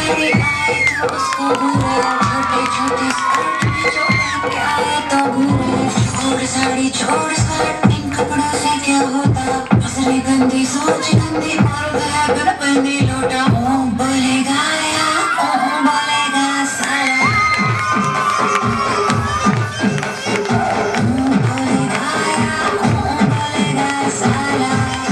साड़ी आए तो उसको घूरे, छोटे छोटे स्कर्ट में जो पहन के आए तो घूरे। छोड़ साड़ी छोड़ स्कर्ट, इन कपड़ों से क्या होता, फसली गंदी सोच गंदी और वह बिन पहने लौटा। ओ बोलेगा या ओ बोलेगा साला, बोलेगा या ओ बोलेगा साला।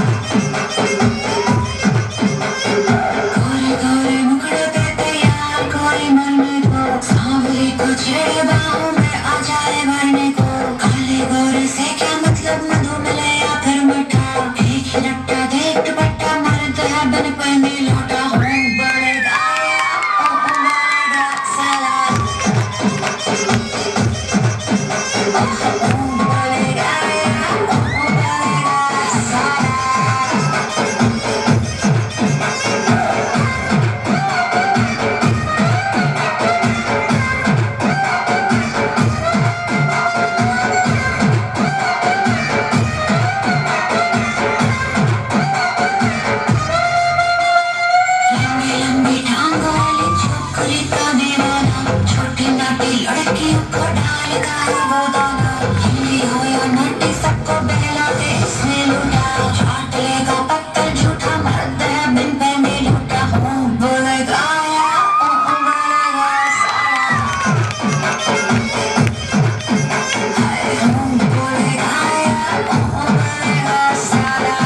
गोरे गोरे मुखड़े पे तैयार कोई मरने को, सांवली को छेड़े बाहों में आ जाए भरने को। काले गोरे से क्या मतलब, मधु मिले या फिर मीठा, एक ही रट्टा देख दुपट्टा मर्द है बिन पहने लौटा। हूँ बोलेगा या ओ बोलेगा साला, हूँ बोलेगा या ओ बोलेगा साला। लंबी लंबी टांगों वाली छोकरी का दीवाना, छोटी नाटी लड़कियों को डालेगा वो दाना। हिंदी हो या नाटी सबको बहला के इसने लूटा, चाट लेगा पत्थर झूठा मर्द है बिन पहने लूटा। हूँ बोलेगा या ओ बोलेगा साला, हाय हूँ बोलेगा या ओ बोलेगा साला।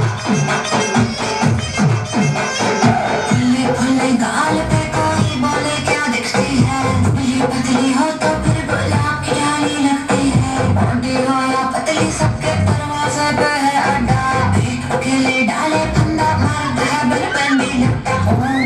खुले खुले गाल पे कोई बोले क्या दिखती है, दुबली पतली हो तो फिर गुलाब की डाली लगती है। मोटी हो या पतली सबके दरवाजे पे है अड्डा, एक अकेले डाले फंदा मर्द है बिन पहने लूटा। हूँ